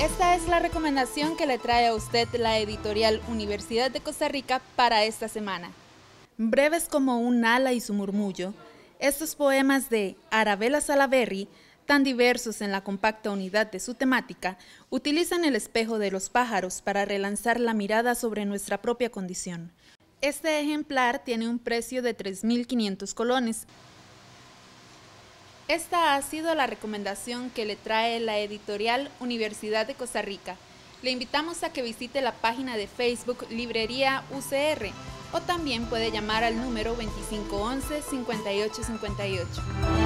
Esta es la recomendación que le trae a usted la editorial Universidad de Costa Rica para esta semana. Breves como un ala y su murmullo, estos poemas de Arabella Salaverry, tan diversos en la compacta unidad de su temática, utilizan el espejo de los pájaros para relanzar la mirada sobre nuestra propia condición. Este ejemplar tiene un precio de 3.500 colones. Esta ha sido la recomendación que le trae la editorial Universidad de Costa Rica. Le invitamos a que visite la página de Facebook Librería UCR o también puede llamar al número 2511-5858.